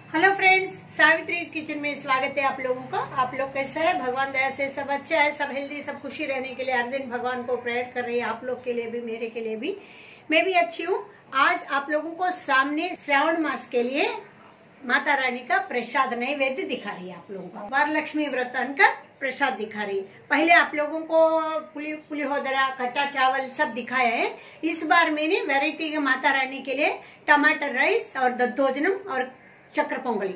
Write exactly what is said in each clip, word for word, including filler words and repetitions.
Hello friends, सावित्रीज kitchen में स्वागत है आप लोगों का। आप लोग कैसे हैं? भगवान दया से सब अच्छा है, सब हेल्दी, सब खुशी रहने के लिए हर दिन भगवान को प्रेयर कर रही है। आप लोग के लिए भी, मेरे के लिए भी, मैं भी अच्छी हूँ। आज आप लोगों को सामने श्रावण मास के लिए माता रानी का प्रसाद नैवेद्य दिखा रही है। आप लोगों का वरलक्ष्मी व्रतन का प्रसाद दिखा रही है। पहले आप लोगों को पुली पुलिहोदरा, खट्टा चावल सब दिखाया है। इस बार मैंने वैरायटी माता रानी के लिए टमाटर राइस और दద్దోజనం और चक्र पोंगली।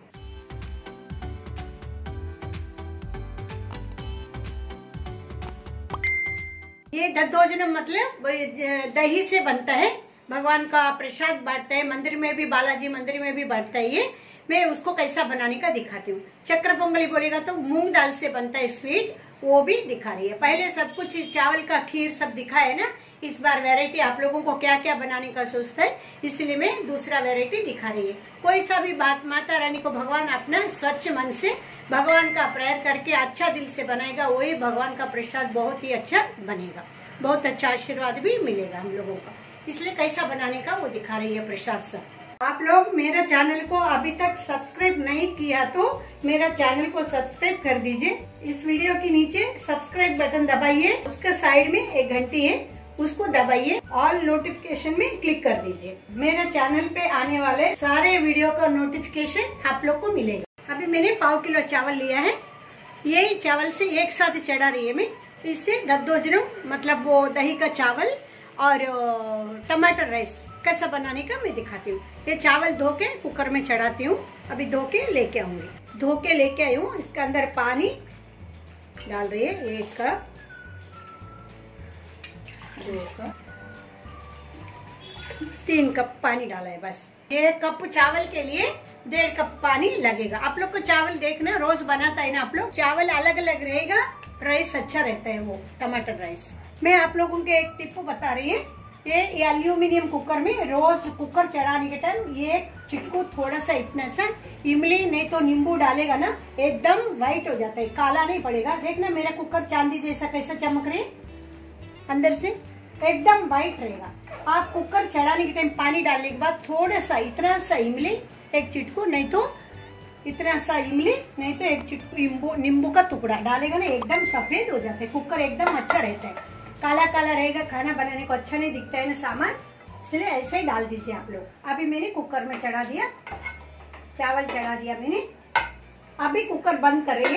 ये दద్దోజనం मतलब दही से बनता है। भगवान का प्रसाद बांटता है, मंदिर में भी, बालाजी मंदिर में भी बांटता है। ये मैं उसको कैसा बनाने का दिखाती हूँ। चक्र पोंगली बोलेगा तो मूंग दाल से बनता है स्वीट, वो भी दिखा रही है। पहले सब कुछ चावल का खीर सब दिखाया है ना। इस बार वैरायटी आप लोगों को क्या क्या बनाने का सोचता है, इसलिए मैं दूसरा वैरायटी दिखा रही है। कोई सा भी बात माता रानी को भगवान अपना स्वच्छ मन से भगवान का प्रेयर करके अच्छा दिल से बनाएगा, वही भगवान का प्रसाद बहुत ही अच्छा बनेगा, बहुत अच्छा आशीर्वाद भी मिलेगा हम लोगों का। इसलिए कैसा बनाने का वो दिखा रही है प्रसाद सब। आप लोग मेरा चैनल को अभी तक सब्सक्राइब नहीं किया तो मेरा चैनल को सब्सक्राइब कर दीजिए। इस वीडियो के नीचे सब्सक्राइब बटन दबाइए, उसके साइड में एक घंटी है, उसको दबाइए, ऑल नोटिफिकेशन में क्लिक कर दीजिए। मेरा चैनल पे आने वाले सारे वीडियो का नोटिफिकेशन आप लोग को मिलेगा। अभी मैंने पाव किलो चावल लिया है, यही चावल से एक साथ चढ़ा रही है मैं। इससे दద్దోజనం मतलब वो दही का चावल और टमाटर राइस कैसा बनाने का मैं दिखाती हूँ। ये चावल धो के कुकर में चढ़ाती हूँ। अभी धो के लेके आऊंगी। धो के लेके आई हूँ। इसके अंदर पानी डाल रही है, एक कप, दो कप, तीन कप पानी डाला है बस। एक कप चावल के लिए डेढ़ कप पानी लगेगा। आप लोग को चावल देखना, रोज बनाता है ना आप लोग, चावल अलग अलग रहेगा, राइस अच्छा रहता है वो टमाटर राइस। मैं आप लोगों के एक टिप बता रही है। ये एल्यूमिनियम कुकर में रोज कुकर चढ़ाने के टाइम ये चिटकू थोड़ा सा इतना सा इमली नहीं तो नींबू डालेगा ना, एकदम व्हाइट हो जाता है, काला नहीं पड़ेगा। देखना मेरा कुकर चांदी जैसा कैसा चमक रहे, अंदर से एकदम व्हाइट रहेगा। आप कुकर चढ़ाने के टाइम पानी डालने के बाद थोड़ा सा इतना सा इमली, एक चिटकू नहीं तो इतना सा इमली नहीं तो एक चिटकू नींबू का टुकड़ा डालेगा ना, एकदम सफेद हो जाता है। कुकर एकदम अच्छा रहता है। काला काला रहेगा, खाना बनाने को अच्छा नहीं दिखता है ना सामान, इसलिए ऐसे ही डाल दीजिए आप लोग। अभी मैंने कुकर में चढ़ा दिया, चावल चढ़ा दिया मैंने। अभी कुकर बंद करेंगे।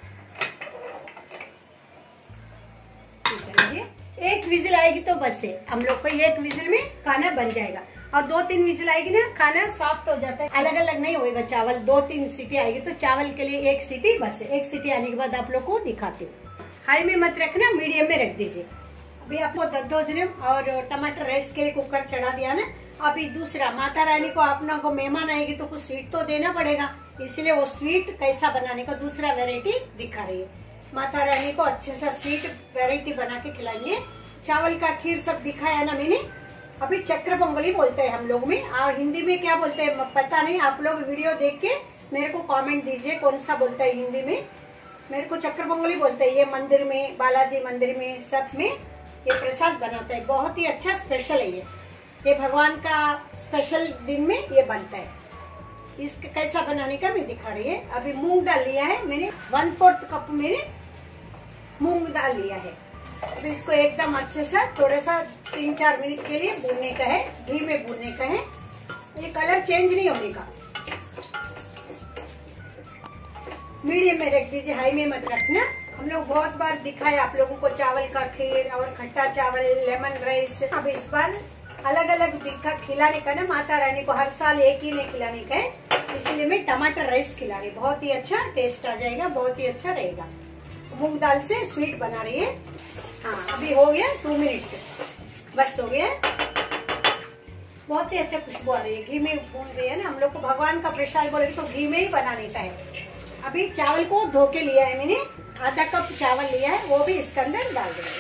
एक विजिल आएगी तो बस है, हम लोग को एक विजिल में खाना बन जाएगा। और दो तीन विजिल आएगी ना, खाना सॉफ्ट हो जाता है, अलग अलग नहीं होएगा चावल। दो तीन सीटी आएगी तो चावल के लिए एक सीटी बस है। एक सीटी आने के बाद आप लोग को दिखाती हूँ। हाई में मत रखना, मीडियम में रख दीजिए। अभी आपको दద్దోజనం और टमाटर राइस के लिए कुकर चढ़ा दिया ना। अभी दूसरा, माता रानी को अपना को मेहमान आएगी तो कुछ स्वीट तो देना पड़ेगा, इसलिए वो स्वीट कैसा बनाने का दूसरा वेरायटी दिखा रही है। माता रानी को अच्छे से स्वीट वेरायटी बना के खिलाएंगे। चावल का खीर सब दिखाया ना मैंने। अभी चक्र पोंगली बोलते हैं हम लोग में, और हिंदी में क्या बोलते हैं पता नहीं। आप लोग वीडियो देख के मेरे को कमेंट दीजिए कौन सा बोलता है हिंदी में। मेरे को चक्र पोंगली बोलते हैं। ये मंदिर में, बालाजी मंदिर में सब में ये प्रसाद बनाता है, बहुत ही अच्छा स्पेशल है। ये ये भगवान का स्पेशल दिन में ये बनता है। इसका कैसा बनाने का मैं दिखा रही है। अभी मूंग दाल लिया है मैंने, वन फोर्थ कप मैंने मूंग दाल लिया है। अब इसको एकदम अच्छे से थोड़ा सा तीन चार मिनट के लिए भूनने का है, घी में भूनने का है। ये कलर चेंज नहीं होने का। मीडियम में रख दीजिए, हाई में मत रखना। हम लोग बहुत बार दिखाए आप लोगों को चावल का खीर और खट्टा चावल, लेमन राइस। अब इस बार अलग अलग दिखा खिलाने का ना, माता रानी को हर साल एक ही नहीं खिलाने का है, इसलिए मैं टमाटर राइस खिला रही। बहुत ही अच्छा टेस्ट आ जाएगा, बहुत ही अच्छा रहेगा। मूंग दाल से स्वीट बना रही है। हाँ, अभी हो गया टू मिनट से, बस हो गया। बहुत ही अच्छा खुशबू आ रही है, घी में भून रही है ना। हम लोग को भगवान का प्रसाद बोले तो घी में ही बनाने का है। अभी चावल को धो के लिया है मैंने, आधा कप चावल लिया है, वो भी इसके अंदर डाल देंगे।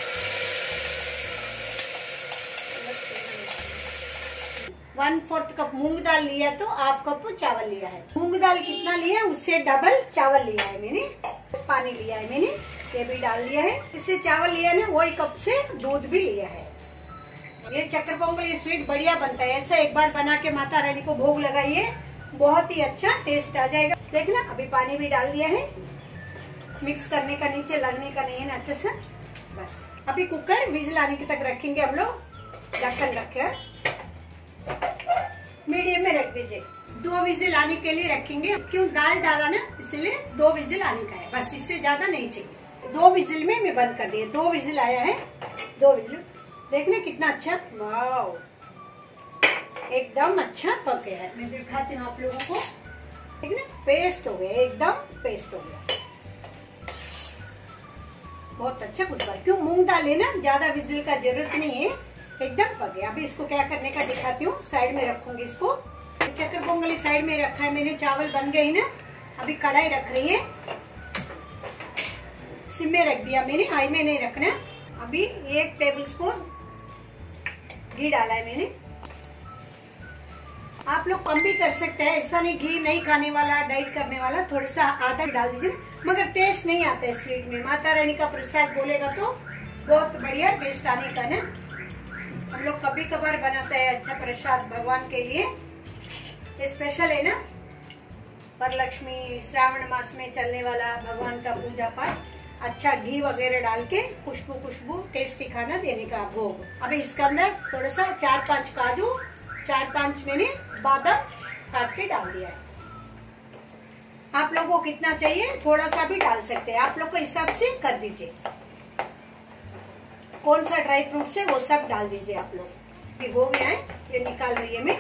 वन फोर्थ कप मूंग दाल लिया तो हाफ कप चावल लिया है। मूंग दाल कितना लिया है उससे डबल चावल लिया है मैंने। पानी लिया है मैंने, ये भी डाल दिया है। इससे चावल लिया ना, वही कप से दूध भी लिया है। ये चक्र पोंगल स्वीट बढ़िया बनता है। ऐसा एक बार बना के माता रानी को भोग लगाइए, बहुत ही अच्छा टेस्ट आ जाएगा। देखना अभी पानी भी डाल दिया है, मिक्स करने का, नीचे लगने का नहीं है ना अच्छे से। बस अभी कुकर विजिल आने की तक रखेंगे हम लोग। ढक्कन रखे मीडियम में रख दीजिए। दो विजिल आने के लिए रखेंगे, क्यों दाल डाला ना इसलिए दो विजिल आने का है, बस इससे ज्यादा नहीं चाहिए। दो विजिल में मैं बंद कर दिए, दो विजिल आया है। दो विजिल देखना कितना अच्छा, वाव एकदम अच्छा पक गया है। मैं दिखाती हूँ आप लोगों को, ठीक ना, पेस्ट हो गया, एकदम पेस्ट हो गया, बहुत अच्छा कुछ बार। क्यों मूंग दाल है ना, ज्यादा विजिल का जरूरत नहीं है, एकदम पक गया। अभी इसको क्या करने का दिखाती हूँ, साइड में रखूंगी इसको। चक्कर पोंगली साइड में रखा है मैंने, चावल बन गई ना। अभी कढ़ाई रख रही है, सिम में रख दिया मैंने, हाई में नहीं रखना। अभी एक टेबल स्पून घी डाला है मैंने। आप लोग कम भी कर सकते हैं, ऐसा नहीं घी नहीं खाने वाला, डाइट करने वाला थोड़ा सा आधा डाल दीजिए, मगर टेस्ट नहीं आता है स्वीट में। माता रानी का प्रसाद बोलेगा तो बहुत बढ़िया टेस्ट आने का ना। हम लोग कभी कभार बनाते हैं अच्छा प्रसाद भगवान के लिए, स्पेशल है ना। वरलक्ष्मी श्रावण मास में चलने वाला भगवान का पूजा पाठ, अच्छा घी वगैरह डाल के खुशबू खुशबू टेस्टी खाना देने का भोग। अभी इसके अंदर थोड़ा सा चार पांच काजू, चार पांच मैंने बादाम काट के डाल दिया है। आप लोगों को कितना चाहिए थोड़ा सा भी डाल सकते हैं, आप लोग के हिसाब से कर दीजिए। कौन सा ड्राई फ्रूट्स है वो सब डाल दीजिए आप लोग। भिगो गया है, ये निकाल रही है मैं।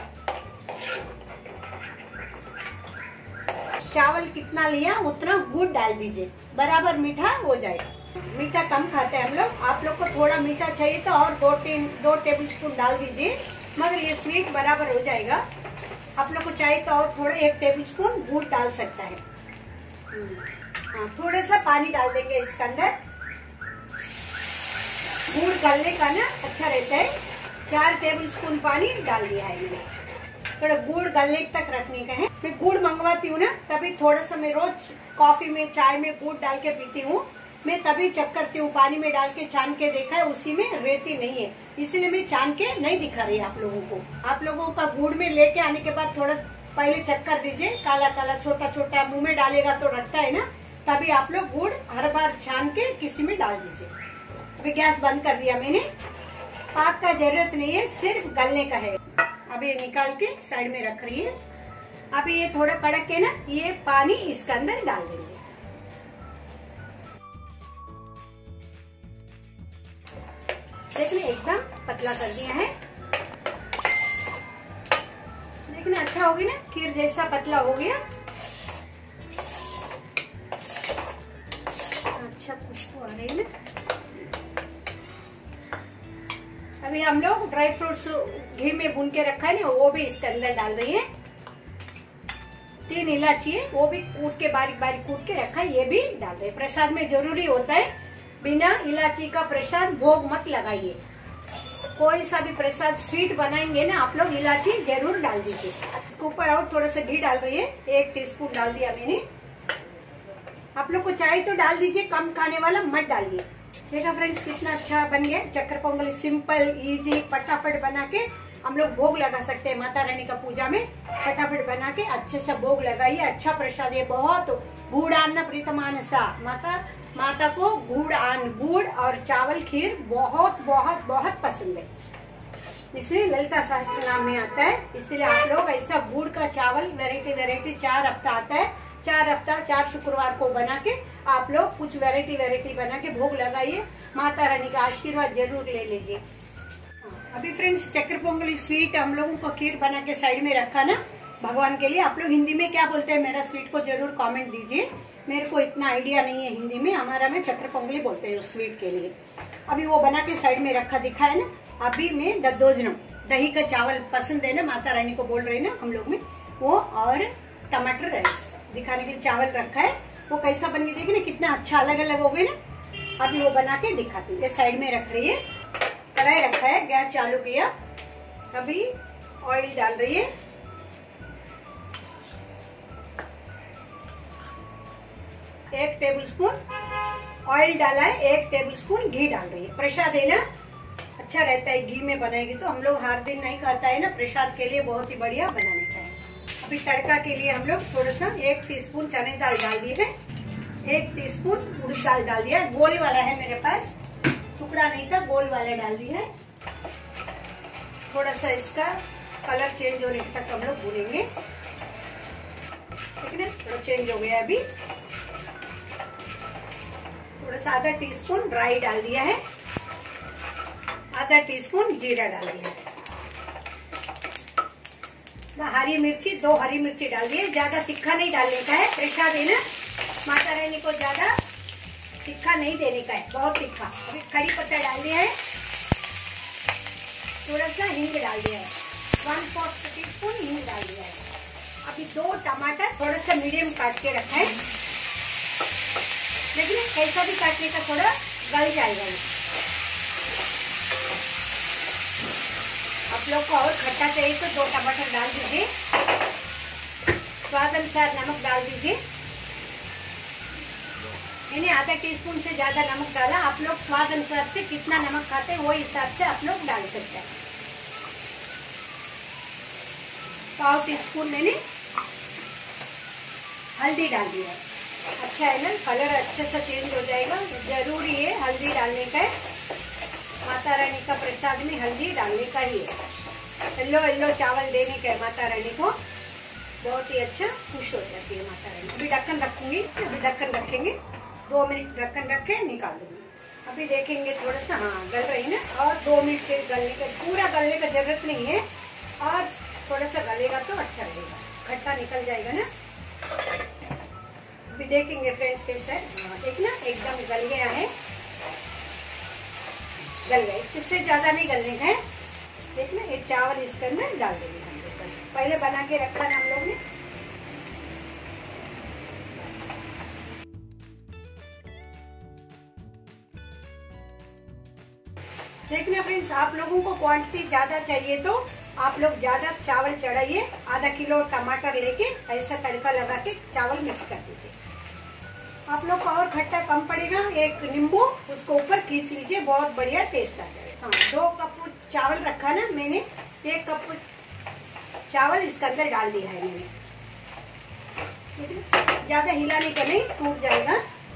चावल कितना लिया उतना गुड़ डाल दीजिए, बराबर मीठा हो जाएगा। मीठा कम खाते हैं हम लोग, आप लोग को थोड़ा मीठा चाहिए तो और दो तीन दो टेबल स्पून डाल दीजिए, मगर ये स्वीट बराबर हो जाएगा। आप लोग को चाहिए तो और थोड़ा एक टेबल स्पून गुड़ डाल सकता है। हाँ, थोड़ा सा पानी डाल देंगे इसके अंदर, गुड़ गलने का ना अच्छा रहता है। चार टेबल स्पून पानी डाल दिया है मैंने, थोड़ा गुड़ गलने तक रखने का है। मैं गुड़ मंगवाती हूँ ना, तभी थोड़ा सा मैं रोज कॉफी में चाय में गुड़ डाल के पीती हूँ। मैं तभी चेक करती हूँ, पानी में डाल के छान के देखा है, उसी में रेती नहीं है, इसलिए मैं छान के नहीं दिखा रही आप लोगों को। आप लोगों का गुड़ में लेके आने के बाद थोड़ा पहले चेक कर दीजिए, काला काला छोटा छोटा मुंह में डालेगा तो रखता है ना, तभी आप लोग गुड़ हर बार छान के किसी में डाल दीजिए। अभी गैस बंद कर दिया मैंने, पाक का जरूरत नहीं है, सिर्फ गलने का है। अभी निकाल के साइड में रख रही है। अभी ये थोड़ा कड़क है ना, ये पानी इसके अंदर डाल देंगे। देखिए एकदम पतला कर दिया है, देखना अच्छा हो गया ना, खीर जैसा पतला हो गया। अच्छा खुशबू आ रही है ना। अभी हम लोग ड्राई फ्रूट्स घी में भून के रखा है ना, वो भी इसके अंदर डाल रही है। तीन इलायची है, वो भी कूट के बारीक बारीक कूट के रखा है, ये भी डाल रहे। प्रसाद में जरूरी होता है, बिना इलायची का प्रसाद भोग मत लगाइए। कोई सा भी प्रसाद स्वीट बनाएंगे ना आप लोग, इलायची जरूर डाल दीजिए। इसके ऊपर और थोड़ा सा घी डाल रही है, एक टीस्पून डाल दिया मैंने। आप लोग को चाहे तो डाल दीजिए, कम खाने वाला मत डालिए। देखा फ्रेंड्स कितना अच्छा बन गया चक्कर पोंगल। सिंपल इजी फटाफट बना के हम लोग भोग लगा सकते हैं माता रानी का पूजा में। फटाफट बना के अच्छे से भोग लगाइए, अच्छा प्रसाद है। बहुत गुड़ अन्न प्रीतमान सा, माता माता को गुड़ अन्न, गुड़ और चावल खीर बहुत बहुत बहुत पसंद है, इसलिए ललिता सहस्त्र नाम में आता है। इसलिए आप लोग ऐसा गुड़ का चावल वेराइटी वेराइटी चार हफ्ता आता है, चार हफ्ता चार शुक्रवार को बना के आप लोग कुछ वेराइटी वेराइटी बना के भोग लगाइए, माता रानी का आशीर्वाद जरूर ले लीजिए। अभी फ्रेंड्स चक्कर पोंगली स्वीट हम लोगों को खीर बना के साइड में रखा ना भगवान के लिए। आप लोग हिंदी में क्या बोलते हैं मेरा स्वीट को जरूर कमेंट दीजिए, मेरे को इतना आइडिया नहीं है हिंदी में, हमारा में चक्कर पोंगली बोलते हैं उस स्वीट के लिए। अभी वो बना के साइड में रखा दिखा है ना। अभी मैं दద్దोजनम दही का चावल पसंद है ना, माता रानी को बोल रहे ना हम लोग में, वो और टमाटर राइस दिखाने के लिए चावल रखा है। वो कैसा बन गया देखिए ना, कितना अच्छा अलग अलग हो गए ना। अभी वो बना के दिखाती हूँ। ये साइड में रख रही है, कढ़ाई रखा है, गैस चालू किया। अभी ऑयल डाल रही है, एक टेबल स्पून ऑयल डाला है, एक टेबल स्पून घी डाल रही है। प्रसाद है ना, अच्छा रहता है घी में बनाएगी तो। हम लोग हर दिन नहीं खाता है ना, प्रसाद के लिए बहुत ही बढ़िया बनाने का है। अभी तड़का के लिए हम लोग थोड़ा सा एक टीस्पून चने दाल डाल दिए हैं, एक टीस्पून उड़द दाल डाल दिया है, गोल वाला है मेरे पास, टुकड़ा नहीं था, गोल वाला डाल दिया है। थोड़ा सा इसका कलर चेंज होने तक हम लोग भूनेंगे, ठीक है ना। थोड़ा चेंज हो गया अभी। थोड़ा सा आधा टीस्पून राई डाल दिया है, आधा टीस्पून जीरा डाल दिया है, हरी मिर्ची दो हरी मिर्ची डाल दी है। ज्यादा तीखा नहीं डालने का है, प्रसाद है ना, माता रानी को ज्यादा तीखा नहीं देने का है, बहुत तीखा। अभी कड़ी पत्ता डाल दिया है, थोड़ा सा हिंग डाल दिया है, वन फोर्थ टी स्पून हिंग डाल दिया है। अभी दो टमाटर थोड़ा सा मीडियम काट के रखा है, लेकिन कैसा भी काटने का थोड़ा गल जाएगा। आप लोग को और खट्टा चाहिए तो दो टमाटर डाल दीजिए, स्वाद अनुसार नमक डाल दीजिए। मैंने आधा टीस्पून से ज्यादा नमक डाला, आप लोग स्वाद अनुसार से कितना नमक खाते हैं वो हिसाब से आप लोग डाल सकते हैं। पाव टी स्पून मैंने हल्दी डाल दिया है। अच्छा है ना, कलर अच्छे से चेंज हो जाएगा, जरूरी है हल्दी डालने का है। माता रानी का प्रसाद में हल्दी डालने का ही है, येलो येलो चावल देने का है माता रानी को, बहुत ही अच्छा खुश हो जाती है माता रानी। अभी ढक्कन रखूंगी, अभी ढक्कन रखेंगे, दो मिनट ढक्कन रख के निकाल दूंगी। अभी देखेंगे थोड़ा सा, हाँ गल रही ना, और दो मिनट के गलने का, पूरा गलने का जरूरत नहीं है, और थोड़ा सा गलेगा तो अच्छा रहेगा, खट्टा निकल जाएगा ना। अभी देखेंगे फ्रेंड्स कैसा है, हाँ देखना एकदम गल गया है, गल गए, इससे ज्यादा नहीं गलने का है। देखना ये चावल इसके अंदर डाल देंगे हम लोग, बस पहले बना के रखा ना हम लोग ने। देखना फ्रेंड्स, आप लोगों को क्वांटिटी ज्यादा चाहिए तो आप लोग ज्यादा चावल चढ़ाइए, आधा किलो टमाटर लेके ऐसा तड़का लगा के चावल मिक्स कर दीजिए। आप लोग को और खट्टा कम पड़ेगा, एक नींबू उसको ऊपर खींच लीजिए, बहुत बढ़िया टेस्ट आ जाएगा। हाँ, दो कप चावल रखा ना मैंने, एक कप चावल इसके अंदर डाल दिया है मैंने, ज्यादा हिलाने का नहीं, टूट जाएगा।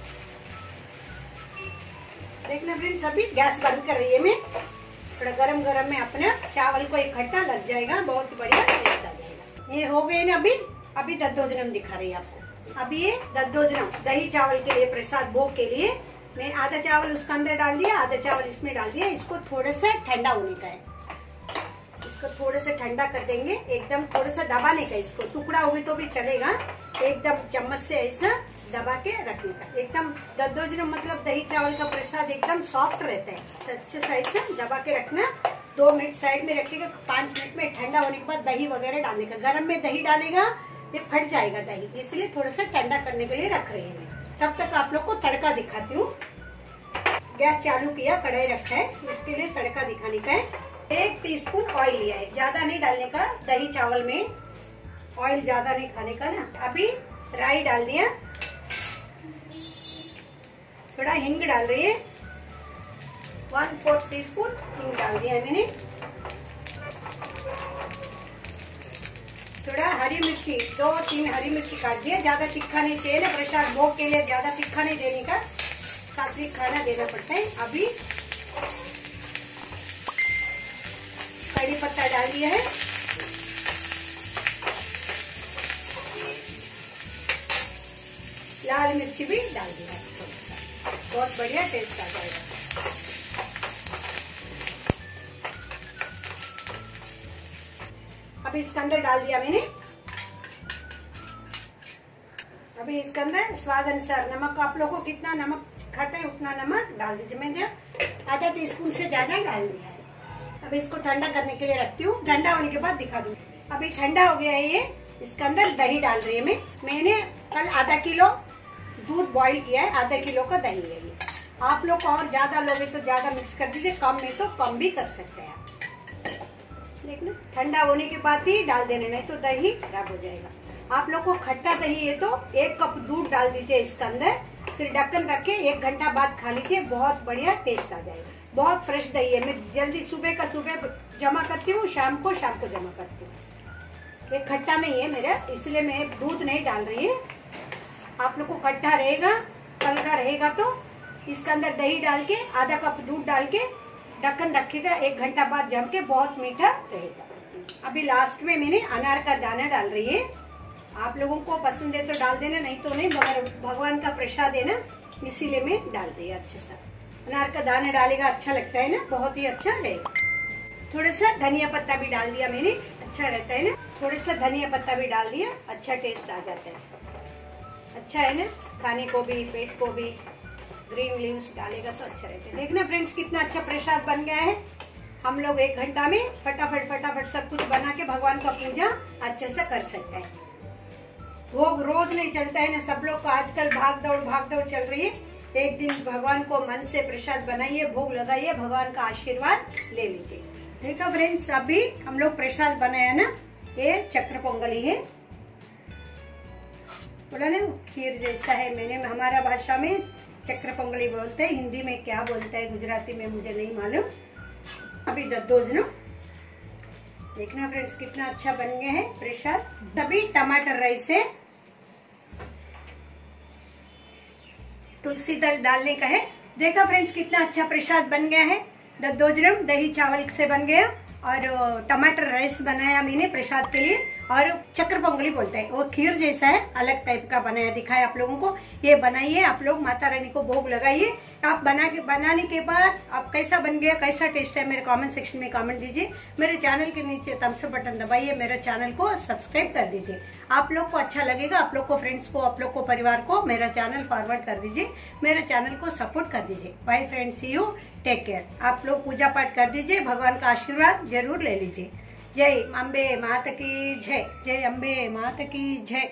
देखना फ्रेंड्स, अभी गैस बंद कर रही है मैं, थोड़ा गरम गरम में अपना चावल को इकट्ठा लग जाएगा, बहुत बढ़िया टेस्ट आ जाएगा। ये हो गए ना, अभी अभी दద్దోజనం दिखा रही है आपको। अभी ये दద్దోజనం दही चावल के लिए, प्रसाद भोग के लिए मैंने आधा चावल उसके अंदर डाल दिया, आधा चावल इसमें डाल दिया। इसको थोड़ा सा ठंडा होने का है, इसको थोड़ा सा ठंडा कर देंगे, एकदम थोड़ा सा दबाने का, इसको टुकड़ा होगी तो भी चलेगा, एकदम चम्मच से ऐसा दबा के रखने का। एकदम दద్దోజనం मतलब दही चावल का प्रसाद एकदम सॉफ्ट रहता है, अच्छे साइड से दबा के रखना। दो मिनट साइड में रखेगा, पांच मिनट में ठंडा होने के बाद दही वगैरह डालने का। गरम में दही डालेगा ये फट जाएगा दही, इसलिए थोड़ा सा ठंडा करने के लिए रख रही है मैं। तब तक आप लोग को तड़का दिखाती हूँ। गैस चालू किया, कढ़ाई रखा है, इसके लिए तड़का दिखाने का है। एक टीस्पून ऑयल लिया है, ज्यादा नहीं डालने का, दही चावल में ऑयल ज्यादा नहीं खाने का ना। अभी राई डाल दिया, थोड़ा हिंग डाल रही है, वन फोर्थ टी स्पून हिंग डाल दिया है मैंने। थोड़ा हरी मिर्ची, दो तीन हरी मिर्ची काट दिया, ज्यादा तीखा नहीं चाहिए ना, प्रसाद भोग के लिए ज्यादा तीखा नहीं देने का, सात्विक खाना देना पड़ता है। अभी कड़ी पत्ता डाल दिया है, लाल मिर्ची भी डाल दिया है, बहुत बढ़िया टेस्ट आ जाएगा। अभी इसके अंदर डाल दिया मैंने, अभी इसके अंदर स्वाद अनुसार नमक, आप लोगों को कितना नमक खाता है उतना नमक डाल दीजिए। मैंने आधा टी स्पून से ज्यादा डाल दिया है। अभी इसको ठंडा करने के लिए रखती हूँ, ठंडा होने के बाद दिखा दूँ। अभी ठंडा हो गया है ये, इसके अंदर दही डाल रही है मैं। मैंने कल आधा किलो दूध बॉईल किया है, आधा किलो का दही है ये। आप लोग और ज्यादा लोगे तो ज्यादा मिक्स कर दीजिए, कम नहीं तो कम भी कर सकते हैं आप। देखना ठंडा होने के बाद ही डाल देना, नहीं तो दही खराब हो जाएगा। आप लोग को खट्टा दही है तो एक कप दूध डाल दीजिए इसके अंदर, फिर ढक्कन रख के एक घंटा बाद खा लीजिए, बहुत बढ़िया टेस्ट आ जाएगा। बहुत फ्रेश दही है, मैं जल्दी सुबह का सुबह जमा करती हूँ, शाम को शाम को जमा करती हूँ। ये खट्टा नहीं है मेरा, इसलिए मैं दूध नहीं डाल रही है। आप लोग को खट्टा रहेगा, हल्का रहेगा तो इसके अंदर दही डाल के आधा कप दूध डाल के ढक्कन रखेगा, एक घंटा बाद जम के बहुत मीठा रहेगा। अभी लास्ट में मैंने अनार का दाना डाल रही है। आप लोगों को पसंद है तो डाल देना, नहीं तो नहीं, मगर भगवान का प्रसाद है ना, इसीलिए मैं डाल दिया। अच्छे से अनार का दाना डालेगा, अच्छा लगता है ना, बहुत ही अच्छा रहेगा। थोड़ा सा धनिया पत्ता भी डाल दिया मैंने, अच्छा रहता है ना। थोड़ा सा धनिया पत्ता भी डाल दिया, अच्छा टेस्ट आ जाता है, अच्छा है ना, खाने को भी पेट को भी। ग्रीन लीव्स डालेगा तो अच्छा रहता है। देखना फ्रेंड्स कितना अच्छा प्रसाद बन गया है। हम लोग एक घंटा में फटाफट फटाफट सब कुछ बना के भगवान का पूजा अच्छे से कर सकते हैं। भोग रोज नहीं चलता है ना, सब लोग को आजकल भाग दौड़ भाग दौड़ चल रही है। एक दिन भगवान को मन से प्रसाद बनाइए, भोग लगाइए, भगवान का आशीर्वाद ले लीजिए। देखा फ्रेंड्स, अभी हम लोग प्रसाद बनाया ना, ये चक्र पोंगली है, बोला ना खीर जैसा है। मैंने हमारा भाषा में चक्र पोंगली बोलते हैं, हिंदी में क्या बोलता है गुजराती में मुझे नहीं मालूम। अभी दद्दोजन देखना फ्रेंड्स कितना अच्छा बन गया है प्रसाद। अभी टमाटर राइस है, तुलसी दल डालने का है। देखा फ्रेंड्स कितना अच्छा प्रसाद बन गया है। दद्दोजनम दही चावल से बन गया और टमाटर राइस बनाया मैंने प्रसाद के लिए, और चक्र पोंगली बोलते हैं, वो खीर जैसा है, अलग टाइप का बनाया दिखाया आप लोगों को। ये बनाइए आप लोग, माता रानी को भोग लगाइए। आप बना के बनाने के बाद आप कैसा बन गया, कैसा टेस्ट है, मेरे कमेंट सेक्शन में कमेंट दीजिए। मेरे चैनल के नीचे थम्स अप बटन दबाइए, मेरे चैनल को सब्सक्राइब कर दीजिए। आप लोग को अच्छा लगेगा, आप लोग को फ्रेंड्स को, आप लोग को परिवार को मेरा चैनल फॉरवर्ड कर दीजिए, मेरे चैनल को सपोर्ट कर दीजिए। Bye friends, see you, take care. आप लोग पूजा पाठ कर दीजिए, भगवान का आशीर्वाद जरूर ले लीजिए। जय अम्बे माता की जय, जय अम्बे माता की जय।